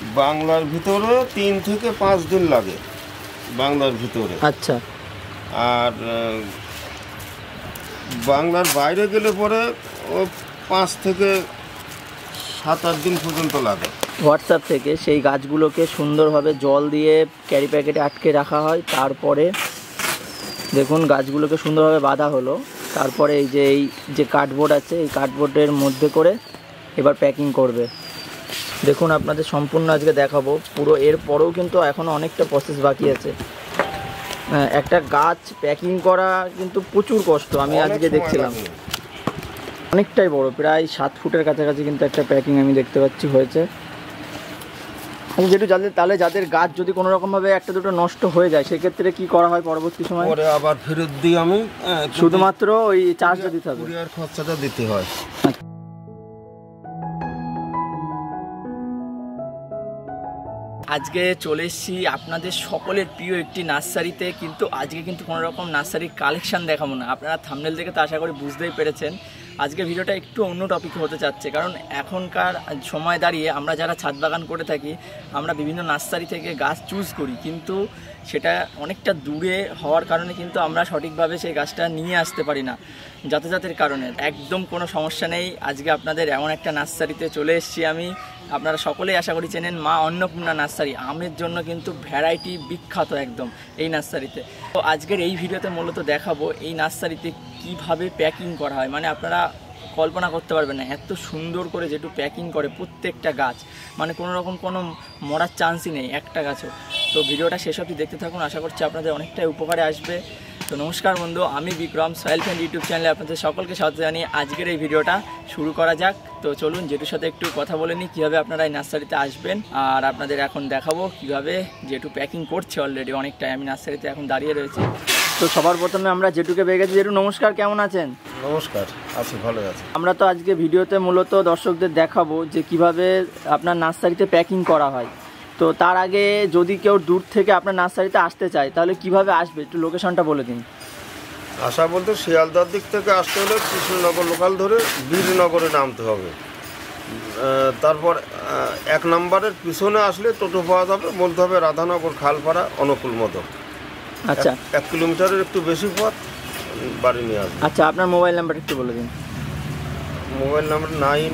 বাংলার ভিতরে 3 থেকে 5 দিন লাগে বাংলার ভিতরে। আচ্ছা। আর বাংলার বাইরে গেলে পরে ও 5 থেকে 7-8 দিন পর্যন্ত লাগে। হোয়াটসঅ্যাপ থেকে সেই গাছগুলোকে সুন্দরভাবে জল দিয়ে ক্যারি প্যাকেটে আটকে রাখা হয়। তারপরে দেখুন গাছগুলোকে সুন্দরভাবে বাঁধা হলো। তারপরে এই যে কার্ডবোর্ড আছে, এই কার্ডবোর্ডের মধ্যে করে এবার প্যাকিং করবে। দেখুন আপনাদের সম্পূর্ণ আজকে দেখাবো পুরো। এর পরেও কিন্তু এখনও অনেকটা প্রসেস বাকি আছে। একটা গাছ প্যাকিং করা কিন্তু প্রচুর কষ্ট। আমি আজকে দেখছিলাম অনেকটাই বড়, প্রায় 7 ফুটের কাছাকাছি কিন্তু একটা প্যাকিং আমি দেখতে পাচ্ছি হয়েছে। যেটু যাদের গাছ যদি কোনো রকমভাবে একটা দুটো নষ্ট হয়ে যায় সেক্ষেত্রে কি করা হয় পরবর্তী সময়? পরে আবার ফেরত দিই আমি, শুধুমাত্র ওই চার্জটা দিতে হবে, কুরিয়ার খরচাটা দিতে হয়। আজকে চলে এসেছি আপনাদের সকলের প্রিয় একটি নার্সারিতে। কিন্তু আজকে কিন্তু কোনো রকম নার্সারির কালেকশান দেখাবো না। আপনারা থাম্বনেল থেকে তো আশা করি বুঝতেই পেরেছেন আজকে ভিডিওটা একটু অন্য টপিক হতে যাচ্ছে। কারণ এখনকার সময় দাঁড়িয়ে আমরা যারা ছাদ বাগান করে থাকি আমরা বিভিন্ন নার্সারি থেকে গাছ চুজ করি, কিন্তু সেটা অনেকটা দূরে হওয়ার কারণে কিন্তু আমরা সঠিকভাবে সেই গাছটা নিয়ে আসতে পারি না যাতায়াতের কারণে। একদম কোনো সমস্যা নেই, আজকে আপনাদের এমন একটা নার্সারিতে চলে এসেছি আমি। আপনারা সকলেই আশা করি চেনেন মা অন্নপূর্ণা নার্সারি। আমের জন্য কিন্তু ভ্যারাইটি বিখ্যাত একদম এই নার্সারিতে। তো আজকের এই ভিডিওতে মূলত দেখাবো এই নার্সারিতে কিভাবে প্যাকিং করা হয়। মানে আপনারা কল্পনা করতে পারবেন না এত সুন্দর করে যেটু প্যাকিং করে প্রত্যেকটা গাছ, মানে কোনো রকম কোনো মরার চান্সই নেই একটা গাছও। তো ভিডিওটা শেষ অবধি দেখতে থাকুন, আশা করছি আপনাদের অনেকটাই উপকারে আসবে। তো নমস্কার বন্ধু, আমি বিক্রম, সয়েল ফ্রেন্ড ইউটিউব চ্যানেলে আপনাদের সকলকে স্বাগত জানিয়ে আজকের এই ভিডিওটা শুরু করা যাক। তো চলুন জেঠুর সাথে একটু কথা বলে নিই কীভাবে আপনারা এই নার্সারিতে আসবেন। আর আপনাদের এখন দেখাবো কীভাবে জেঠু প্যাকিং করছে অলরেডি অনেকটাই। আমি নার্সারিতে এখন দাঁড়িয়ে রয়েছি। তো সবার প্রথমে আমরা জেঠুকে পেয়ে গেছি। জেঠু নমস্কার, কেমন আছেন? নমস্কার, আছি, ভালো আছি। আমরা তো আজকে ভিডিওতে মূলত দর্শকদের দেখাবো যে কিভাবে আপনার নার্সারিতে প্যাকিং করা হয়। তো তার আগে যদি কেউ দূর থেকে আপনার নার্সারিতে আসতে চায় তাহলে কিভাবে আসবে, একটু লোকেশনটা বলে দিন। আসা বলতে শিয়ালদার দিক থেকে আসতে হলে কৃষ্ণনগর লোকাল ধরে বীরনগরে নামতে হবে। তারপর 1 নম্বরের পিছনে আসলে টোটো পাওয়া যাবে, বলতে হবে রাধানগর খালপাড়া অনুকূল মতো। আচ্ছা, 1 কিলোমিটারের একটু বেশি পথ বাড়ি নিয়ে আসবে। আচ্ছা, আপনার মোবাইল নাম্বার একটু বলে দিন। Mobile number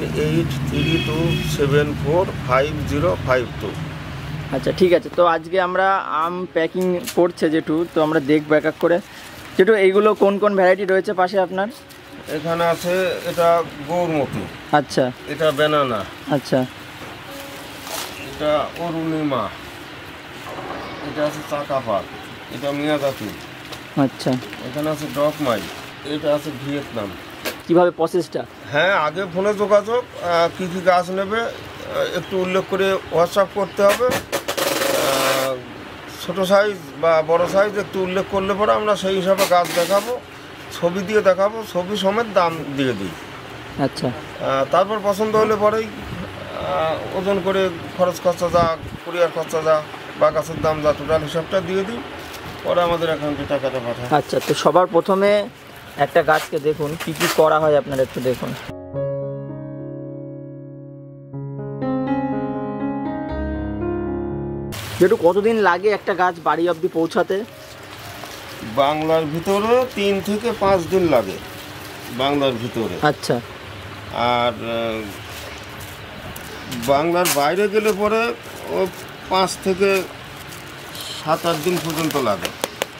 9832745052। আচ্ছা ঠিক আছে। তো আজকে আমরা আম প্যাকিং করছে জেঠু, তো আমরা দেখবো এক এক করে। জেঠু এইগুলো কোন কোন ভ্যারাইটি রয়েছে পাশে আপনার? এখানে আছে এটা গৌরমতি। আচ্ছা। এটা ব্যানানা। আচ্ছা। এটা অরুণিমা। এটা আছে চাকাপাত। এটা মিয়াজাকি। আচ্ছা। এখানে আছে ডকমাই। এটা আছে ভিয়েতনাম। কিভাবে প্রসেসটা? হ্যাঁ, আগে ফোনে যোগাযোগ, কী কী গাছ নেবে একটু উল্লেখ করে হোয়াটসঅ্যাপ করতে হবে। ছোটো সাইজ বা বড় সাইজ একটু উল্লেখ করলে পরে আমরা সেই হিসাবে গাছ দেখাবো, ছবি দিয়ে দেখাবো, ছবি সমেত দাম দিয়ে দিই। আচ্ছা। তারপর পছন্দ হলে পরেই ওজন করে খরচ খরচা যা, কুরিয়ার খরচা যা বা গাছের দাম যা, টোটাল হিসাবটা দিয়ে দিই, পরে আমাদের অ্যাকাউন্টে টাকাটা পাঠায়। আচ্ছা, তো সবার প্রথমে একটা গাছকে দেখুন কি কি করা হয়, আপনারা একটু দেখুন। যেটু কতদিন লাগে একটা গাছ বাড়ি অবধি পৌঁছাতে? বাংলার ভিতরে 3 থেকে 5 দিন লাগে বাংলার ভিতরে। আচ্ছা। আর বাংলার বাইরে গেলে পরে ও 5 থেকে 7-8 দিন পর্যন্ত লাগে।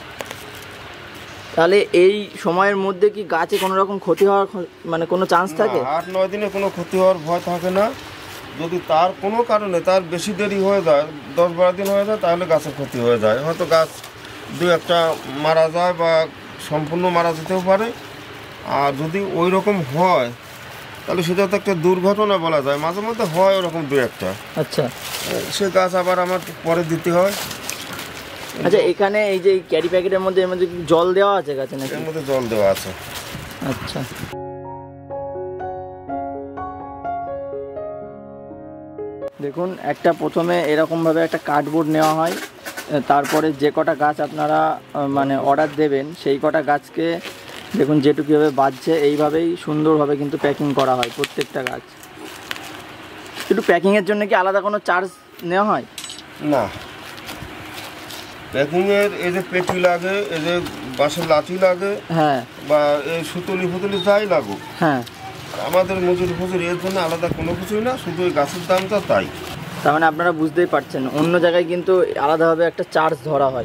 তাহলে এই সময়ের মধ্যে কি গাছে কোনো রকম ক্ষতি হওয়ার মানে কোনো চান্স থাকে? 8-9 দিনে কোনো ক্ষতি হওয়ার ভয় থাকে না। যদি তার কোনো কারণে তার বেশি দেরি হয়ে যায়, 10-12 দিন হয়ে যায়, তাহলে গাছের ক্ষতি হয়ে যায়। হয়তো গাছ 2-1টা মারা যায় বা সম্পূর্ণ মারা যেতেও পারে। আর যদি ওই রকম হয় তাহলে সেটা তো একটা দুর্ঘটনা বলা যায়। মাঝে মধ্যে হয় ওরকম 2-1টা। আচ্ছা। সে গাছ আবার আমার পরে দিতে হয়। আচ্ছা, এখানে এই যে ক্যারি প্যাকেটের মধ্যে এর মধ্যে কি জল দেওয়া আছে গাছে নাকি? এর মধ্যে জল দেওয়া আছে। আচ্ছা। দেখুন একটা প্রথমে এরকমভাবে একটা কার্ডবোর্ড নেওয়া হয়, তারপরে যে কটা গাছ আপনারা মানে অর্ডার দেবেন সেই কটা গাছকে দেখুন যেটুকু কীভাবে বাজছে, এইভাবেই সুন্দরভাবে কিন্তু প্যাকিং করা হয় প্রত্যেকটা গাছ। একটু প্যাকিংয়ের জন্য কি আলাদা কোনো চার্জ নেওয়া হয় না, প্যাকিংয়ের এই যে পেটি লাগে, এই যে বাঁশের লাঠি লাগে, হ্যাঁ বা এই সুতুলি ফুতুলি যাই লাগুক, হ্যাঁ, আমাদের মজুরি ফজুরি এর জন্য আলাদা কোনো কিছুই না, শুধু ওই গাছের দামটা তাই। তার মানে আপনারা বুঝতেই পারছেন অন্য জায়গায় কিন্তু আলাদাভাবে একটা চার্জ ধরা হয়।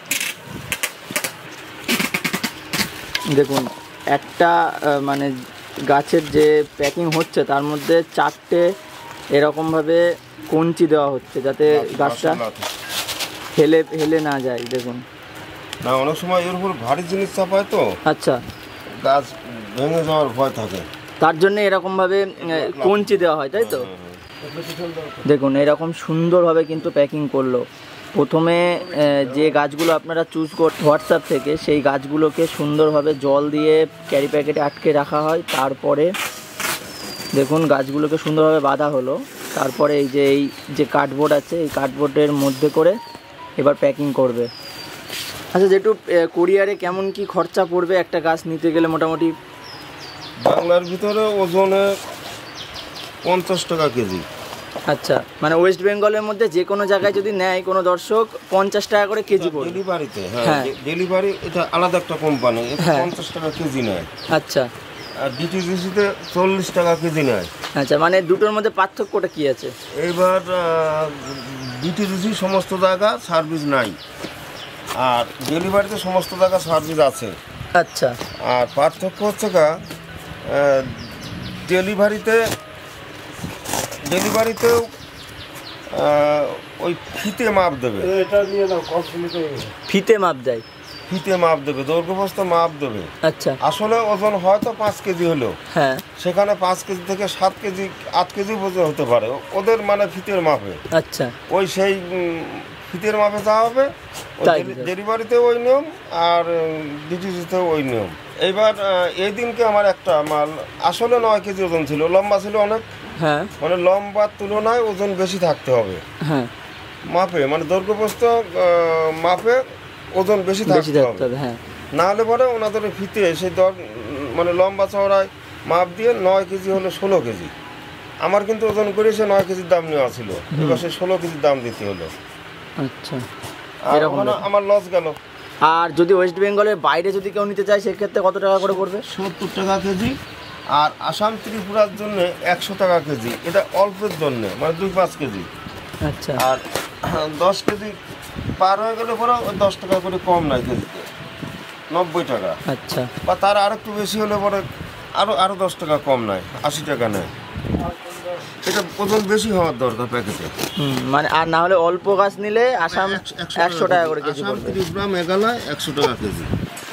দেখুন একটা মানে গাছের যে প্যাকিং হচ্ছে তার মধ্যে 4টে এরকমভাবে কঞ্চি দেওয়া হচ্ছে যাতে গাছটা হেলে না যায়। দেখুন না, অনেক সময় এর উপর ভারী জিনিস চাপায় তো, আচ্ছা, গাছ ভেঙে যাওয়ার ভয় থাকে, তার জন্য এরকমভাবে কঞ্চি দেওয়া হয়, তাই তো? দেখুন এরকম সুন্দরভাবে কিন্তু প্যাকিং করলো। প্রথমে যে গাছগুলো আপনারা চুজ করতে হোয়াটসঅ্যাপ থেকে, সেই গাছগুলোকে সুন্দরভাবে জল দিয়ে ক্যারি প্যাকেটে আটকে রাখা হয়। তারপরে দেখুন গাছগুলোকে সুন্দরভাবে বাঁধা হলো। তারপরে এই যে কার্ডবোর্ড আছে, এই কার্ডবোর্ডের মধ্যে করে এবার প্যাকিং করবে। আচ্ছা, যেটু কোরিয়ারে কেমন কি খরচা পড়বে একটা গাছ নিতে গেলে মোটামুটি? বাংলার ভিতরে ওজনে 50 টাকা কেজি। আচ্ছা, মানে ওয়েস্ট বেঙ্গলের মধ্যে যে কোনো জায়গায় যদি নেয় কোনো দর্শক 50 টাকা করে কেজি পড়বে ডেলিভারিতে। হ্যাঁ, হ্যাঁ, ডেলিভারি এটা আলাদা একটা কোম্পানি, এটা হ্যাঁ। 50 টাকা কেজি নেয়। আচ্ছা আর ডিটিজিসিতে 40 টাকা কেজি নেয়। আচ্ছা, মানে দুটোর মধ্যে পার্থক্যটা কি আছে? এবার ডিটিজিসি সমস্ত জায়গা সার্ভিস নাই, আর ডেলিভারিতে সমস্ত জায়গা সার্ভিস আছে। আচ্ছা আর পার্থক্য হচ্ছে ডেলিভারিতেও ওই ফিতে মাপ দেবে, ফিতে মাপ দেয়, ফিতে মাপ দেবে, দৈর্ঘ্যপ্রস্থ মাপ দেবে। আচ্ছা আসলে ওজন হয়তো 5 কেজি হলো, হ্যাঁ, সেখানে 5 কেজি থেকে 7 কেজি 8 কেজি পর্যন্ত হতে পারে ওদের মানে ফিতের মাপে। আচ্ছা, ওই সেই ফিতের মাপে যাওয়া হবে। তাই। ডেলিভারিতেও ওই নিয়ম, আর ডিটিজিতেও ওই নিয়ম। এইবার এই দিনকে আমার একটা মাল আসলে 9 কেজি ওজন ছিল, লম্বা ছিল অনেক, হ্যাঁ মানে লম্বার তুলনায় ওজন বেশি থাকতে হবে হ্যাঁ, মাপে, মানে দৈর্ঘ্যপ্রস্থ মাপে ওজন বেশি থাকতে হবে। হ্যাঁ, না হলে পরে ওনাদের ফিতে সেই মানে লম্বা চওড়ায় মাপ দিয়ে 9 কেজি হলে 16 কেজি। আমার কিন্তু ওজন করে সে 9 কেজির দাম নেওয়া ছিল, এবার সে 16 কেজির দাম দিতে হলো। আচ্ছা, আর ওখানে আমার লস গেল। আর যদি ওয়েস্ট বেঙ্গলের বাইরে যদি কেউ নিতে চায় সেক্ষেত্রে কত টাকা করে পড়বে? 70 টাকা কেজি। আর আসাম ত্রিপুরার জন্য 100 টাকা কেজি, এটা অল্পের জন্য, মানে 2-5 কেজি। আচ্ছা, আর 10 কেজি পার হয়ে গেলে পরে 10 টাকা করে কম নাই কেজিতে, 90 টাকা। আচ্ছা, বা তার আর একটু বেশি হলে পরে আরো 10 টাকা কম নেয়, 80 টাকা নেয়। এটা ওজন বেশি হওয়ার দরকার প্যাকেটে। মানে আর না হলে অল্প গাছ নিলে আসাম 100 টাকা করে কেজি আসাম, পড়বে। ত্রিপুরা, মেঘালয় 100 টাকা কেজি।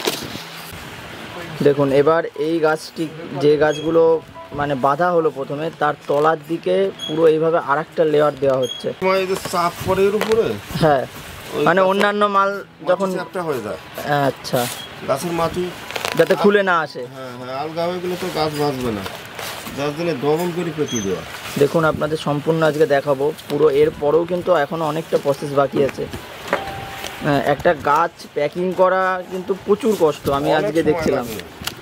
দেখুন এবার এই গাছটি, যে গাছগুলো মানে বাঁধা হলো প্রথমে, তার তলার দিকে পুরো এইভাবে আরেকটা লেয়ার দেওয়া হচ্ছে। এই যে চাপ পড়ে এর উপরে, হ্যাঁ, মানে অন্যান্য মাল যখন চাপটা হয়ে যায়, আচ্ছা, গাছের মাটি যাতে খুলে না আসে। হ্যাঁ হ্যাঁ, আলগা হয়ে গেলে তো গাছ বাঁচবে না, যার জন্য ডবল করে পেটি দেওয়া। দেখুন আপনাদের সম্পূর্ণ আজকে দেখাবো পুরো, এর পরেও কিন্তু এখনও অনেকটা প্রসেস বাকি আছে। একটা গাছ প্যাকিং করা কিন্তু প্রচুর কষ্ট, আমি অনেক আজকে সময় দেখছিলাম। লাগে।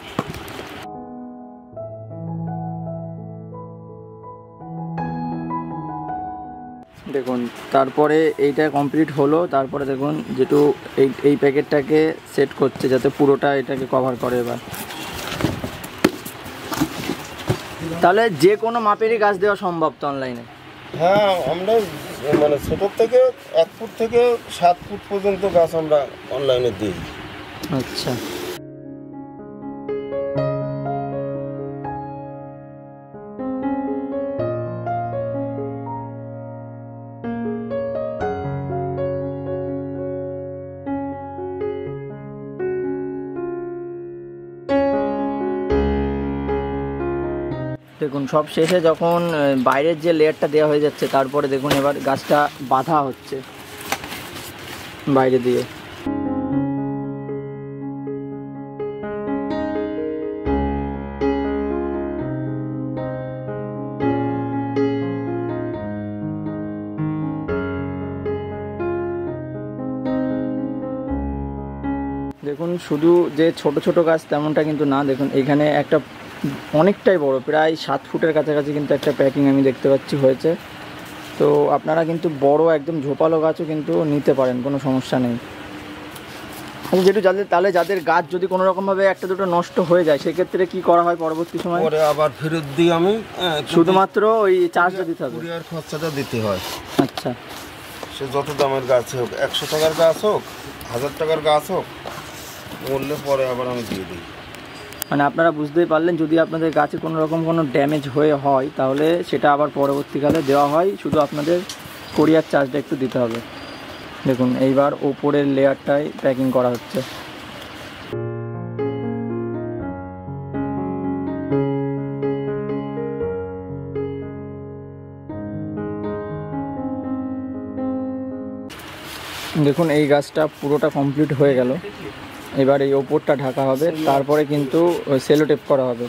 দেখুন তারপরে এইটা কমপ্লিট হলো, তারপরে দেখুন যেটু এই প্যাকেটটাকে সেট করছে যাতে পুরোটা এটাকে কভার করে। এবার তাহলে যে কোনো মাপেরই গাছ দেওয়া সম্ভব তো অনলাইনে? হ্যাঁ, আমরা মানে ছোটোর থেকে 1 ফুট থেকে 7 ফুট পর্যন্ত গাছ আমরা অনলাইনে দিই। আচ্ছা, দেখুন সব শেষে যখন বাইরের যে লেয়ারটা দেওয়া হয়ে যাচ্ছে, তারপরে দেখুন এবার গাছটা বাঁধা হচ্ছে বাইরে দিয়ে। দেখুন শুধু যে ছোট ছোট গাছ তেমনটা কিন্তু না, দেখুন এখানে একটা অনেকটাই বড়, প্রায় 7 ফুটের কাছাকাছি কিন্তু একটা প্যাকিং আমি দেখতে পাচ্ছি হয়েছে। তো আপনারা কিন্তু বড় একদম ঝোপালো গাছও কিন্তু নিতে পারেন, কোনো সমস্যা নেই। আচ্ছা, যেটু যাদের গাছ যদি কোনো রকমভাবে একটা দুটো নষ্ট হয়ে যায় সেক্ষেত্রে কি করা হয় পরবর্তী সময়? পরে আবার ফেরত দিই আমি, শুধুমাত্র ওই চার্জটা দিতে হবে, কুরিয়ার খরচাটা দিতে হয়। আচ্ছা, সে যত দামের গাছ হোক, 100 টাকার গাছ হোক, 1000 টাকার গাছ হোক, বললে পরে আবার আমি দিয়ে দিই। মানে আপনারা বুঝতেই পারলেন, যদি আপনাদের গাছে কোনো রকম কোনো ড্যামেজ হয় তাহলে সেটা আবার পরবর্তীকালে দেওয়া হয়, শুধু আপনাদের কোরিয়ার চার্জটা একটু দিতে হবে। দেখুন এইবার ওপরের লেয়ারটাই প্যাকিং করা হচ্ছে। দেখুন এই গাছটা পুরোটা কমপ্লিট হয়ে গেল, এবার এই ওপরটা ঢাকা হবে, তারপরে কিন্তু সেলো টেপ করা হবে।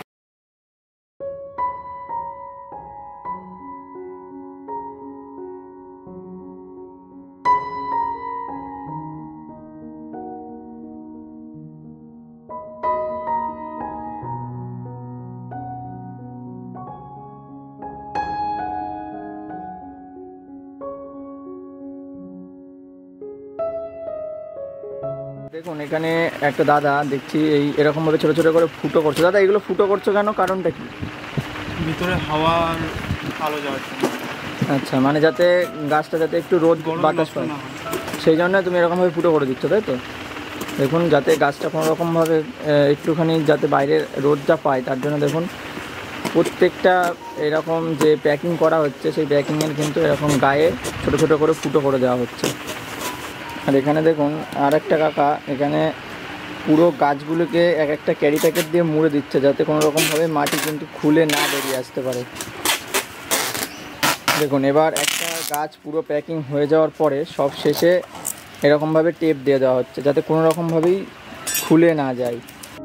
দেখুন এখানে একটা দাদা দেখছি এরকমভাবে ছোটো ছোটো করে ফুটো করছে। দাদা এগুলো ফুটো করছো কেন, কারণটা কি? ভিতরে হাওয়ার আলো যাওয়ার জন্য। আচ্ছা, মানে যাতে গাছটা যাতে একটু রোদ বাতাস পায়, সেই জন্য তুমি এরকমভাবে ফুটো করে দিচ্ছ, তাই তো? দেখুন যাতে গাছটা কোনো রকমভাবে একটুখানি যাতে বাইরের রোদটা পায়, তার জন্য দেখুন প্রত্যেকটা এরকম যে প্যাকিং করা হচ্ছে সেই প্যাকিংয়ের কিন্তু এরকম গায়ে ছোটো ছোটো করে ফুটো করে দেওয়া হচ্ছে। আর এখানে দেখুন আর একটা কাকা এখানে পুরো গাছগুলোকে এক একটা ক্যারি প্যাকেট দিয়ে মুড়ে দিচ্ছে, যাতে কোনো রকমভাবে মাটি কিন্তু খুলে না বেরিয়ে আসতে পারে। দেখুন এবার একটা গাছ পুরো প্যাকিং হয়ে যাওয়ার পরে সব শেষে এরকমভাবে টেপ দিয়ে দেওয়া হচ্ছে, যাতে কোনো রকমভাবেই খুলে না যায়।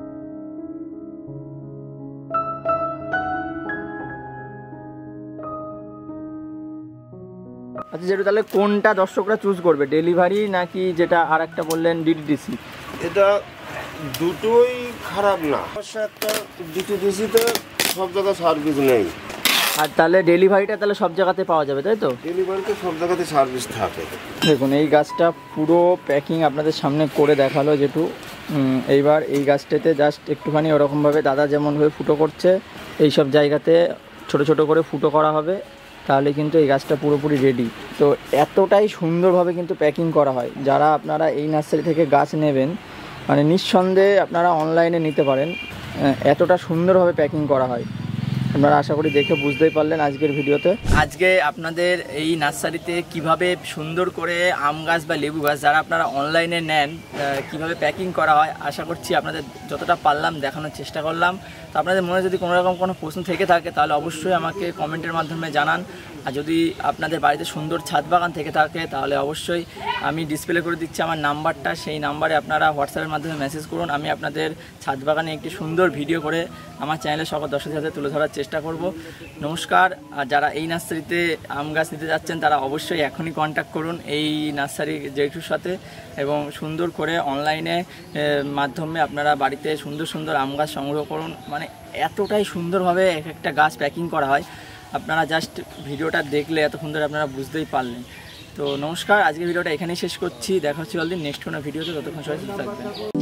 আচ্ছা, যেটা তাহলে কোনটা দর্শকরা চুজ করবে, ডেলিভারি নাকি যেটা আর একটা বললেন ডিটিডিসি? এটা দুটোই খারাপ না, একটা ডিটিডিসিতে সব জায়গায় সার্ভিস নেই, আর তাহলে ডেলিভারিটা তাহলে সব জায়গাতে পাওয়া যাবে, তাই তো? ডেলিভারিতে সব জায়গাতে সার্ভিস থাকে। দেখুন এই গাছটা পুরো প্যাকিং আপনাদের সামনে করে দেখালো যেটু। এইবার এই গাছটাতে জাস্ট একটুখানি ওরকমভাবে দাদা যেমনভাবে ফুটো করছে এই সব জায়গাতে ছোট ছোট করে ফুটো করা হবে, তাহলে কিন্তু এই গাছটা পুরোপুরি রেডি। তো এতটাই সুন্দরভাবে কিন্তু প্যাকিং করা হয়। যারা আপনারা এই নার্সারি থেকে গাছ নেবেন মানে নিঃসন্দেহে আপনারা অনলাইনে নিতে পারেন, এতটা সুন্দরভাবে প্যাকিং করা হয়। আপনারা আশা করি দেখে বুঝতেই পারলেন আজকের ভিডিওতে। আজকে আপনাদের এই নার্সারিতে কিভাবে সুন্দর করে আম গাছ বা লেবু গাছ যারা আপনারা অনলাইনে নেন কিভাবে প্যাকিং করা হয়, আশা করছি আপনাদের যতটা পারলাম দেখানোর চেষ্টা করলাম। তো আপনাদের মনে যদি কোনো রকম কোনো প্রশ্ন থেকে থাকে তাহলে অবশ্যই আমাকে কমেন্টের মাধ্যমে জানান। আর যদি আপনাদের বাড়িতে সুন্দর ছাদ বাগান থেকে থাকে তাহলে অবশ্যই আমি ডিসপ্লে করে দিচ্ছি আমার নাম্বারটা, সেই নাম্বারে আপনারা হোয়াটসঅ্যাপের মাধ্যমে মেসেজ করুন। আমি আপনাদের ছাদ বাগানে একটি সুন্দর ভিডিও করে আমার চ্যানেলে সকল দর্শকদের সাথে তুলে ধরার চেষ্টা করব। নমস্কার। আর যারা এই নার্সারিতে আম গাছ নিতে যাচ্ছেন তারা অবশ্যই এখনই কন্ট্যাক্ট করুন এই নার্সারি জেঠুর সাথে, এবং সুন্দর করে অনলাইনে মাধ্যমে আপনারা বাড়িতে সুন্দর সুন্দর আম গাছ সংগ্রহ করুন। মানে এতটাই সুন্দরভাবে এক একটা গাছ প্যাকিং করা হয়, আপনারা জাস্ট ভিডিওটা দেখলে এত সুন্দর আপনারা বুঝতেই পারলেন। তো নমস্কার, আজকের ভিডিওটা এখানেই শেষ করছি। দেখা হচ্ছে অলদিন নেক্সট কোনো ভিডিওতে, ততক্ষণ সবাই সুস্থ থাকবেন।